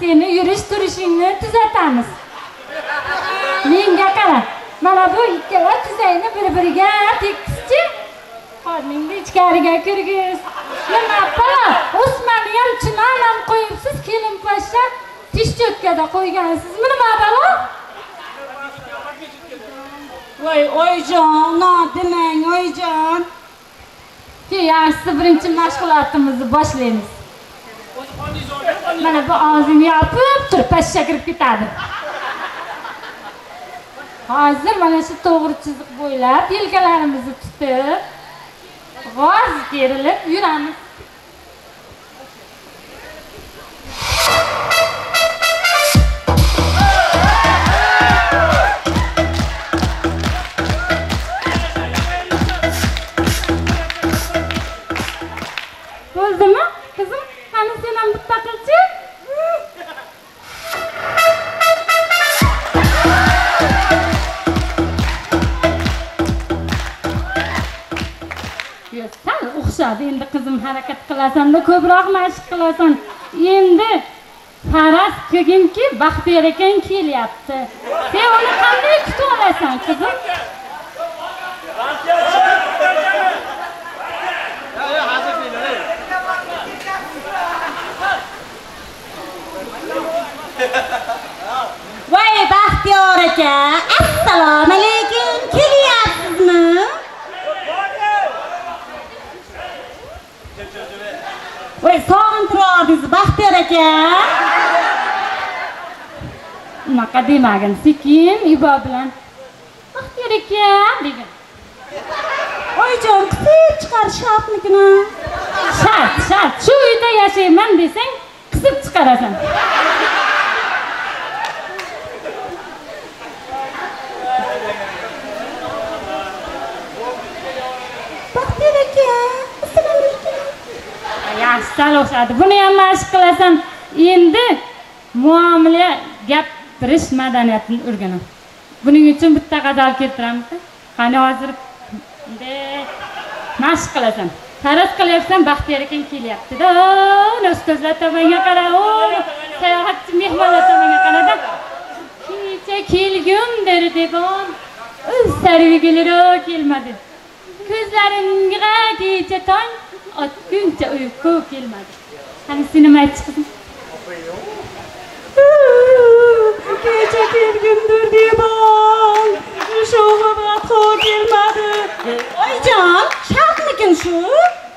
seni yurish turishingni tuzatamiz. Menga qara. Mana bu ikkala tuzayni bir-biriga tekischi. Qorningni ichkariga kirg'iz. Nima qilib? O'smani ham chinolam qo'yibsiz, kelin poshsha tish cho'tkada qo'ygansizmi nima balo? Voy oyijon, no demang oyijon. Yaxshi, birinchi mashg'ulotimizni boshlaymiz. Mana bu og'zini yopib tur, poshsha kirib ketadi. Hozir mana shu to'g'ri chiziq bo'ylab yelkalarimizni tutib, g'oz kerilib yuramiz. Bo'ldimi? Qizim, qani sen ham bitta qilchi? Sal o'xshadi. Endi qizim harakat qilasan-da, ko'proq mashq qilasan. Endi faraz ko'ginki, Baxtiyor ekan kelyapti. Sen uni qanday kutib olasan, qizim? Voy Baxtiyor aka, assalomu alaykum, kelyapsizmi? Voy sog'intirdingiz Baxtiyor aka. Unaqa demagin, sekin ibo bilan Baxtiyor aka degan. Oyijon, qisib chiqarish shartmikina? Shart. Shu uyda yashayman desang, qisib chiqarasan. Baxtiyor aka, assalomu alaykum. Yaxshi, sal o'xshadi. Buni ham mashq qilasan. Endi muomala gapirish madaniyatini o'rganaman. Buning uchun bitta g'azal keltiramiz. Qani hozir mashq qilasan. Faraz qilyapsan, Baxtiyor ekan kelyapti-da. Ustozlar tomonga qara, sayohatchi mehmonlar tomonga qarada. Kecha kelgum derdigon. Sarvigilar kelmadi. Ko'zlarimga kecha tong otguncha uyqu kelmadi. Qani sen nima aytding? Kecha kelgumdir debon. Sho'g'im atqo kelmadi. Oyijon, shartmikin shu?